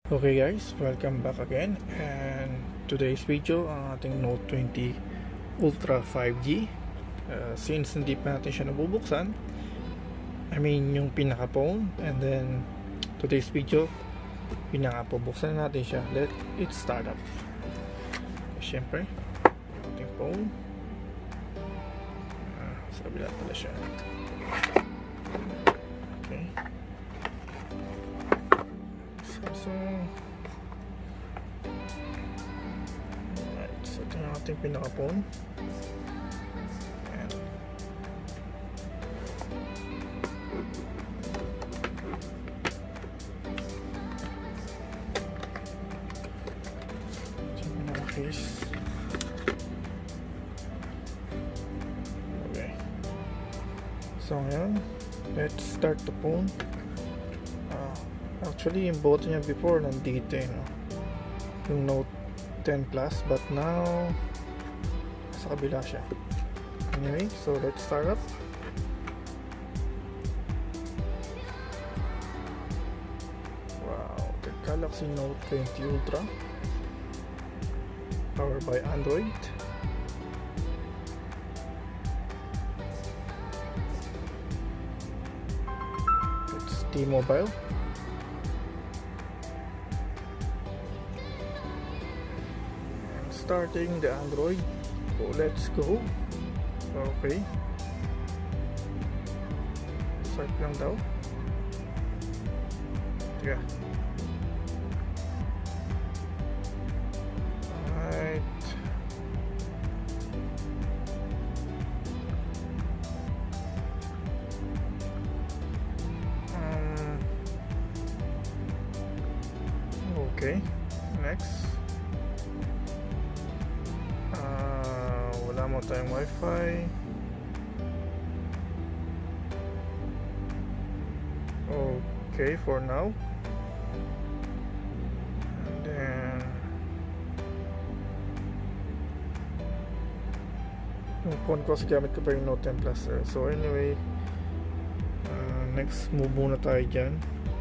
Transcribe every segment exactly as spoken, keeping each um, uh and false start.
Okay guys, welcome back again, and today's video ang ating Note twenty Ultra five G. uh, since hindi pa natin siya nabubuksan, I mean yung pinaka phone, and then today's video pinaka po buksan natin siya. Let it start up. Siyempre yung ating phone, uh, sa kabila pala siya. Okay, so alright, so ito yung ating pinaka-phone. Ayan. Ito yung pinaka-case. Okay, so ngayon let's start the phone. Actually, yung boto niya before nandito eh, no? Yung Note ten Plus, but now sa kabila siya. Anyway, so let's start up. Wow, the Galaxy Note twenty Ultra, powered by Android. It's T-Mobile. Starting the Android. So let's go. Okay, start lang daw. Yeah. Alright. Um, okay, next. Wala mo tayong Wi-Fi. Okay, for now. And then yung phone ko kasi gamit ko pa yung Note ten Plus. So anyway, uh, next move muna tayo dyan.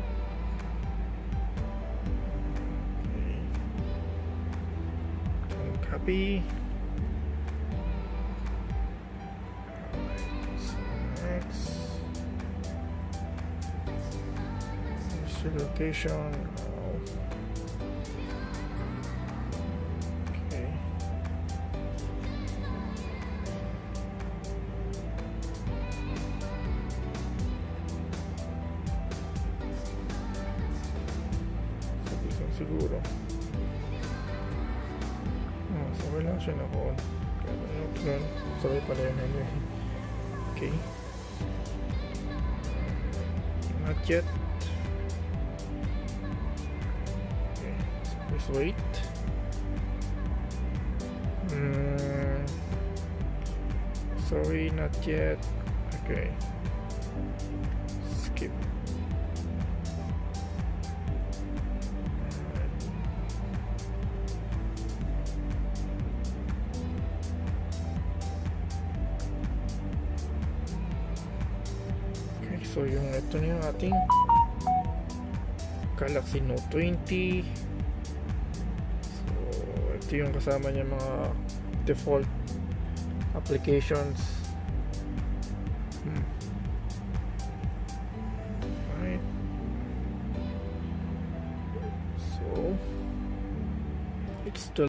Okay, copy. Location. Okay. Siguro. Oh, sabay lang siya na-on. Kaya ano yun? Sabay pala yun anyway. Okay. Not yet. Please wait. Mm, sorry, not yet. Okay. Skip. Okay, so yung ito na yung ating Galaxy Note twenty. Ito yung kasama niya mga default applications. hmm. Right. So it's still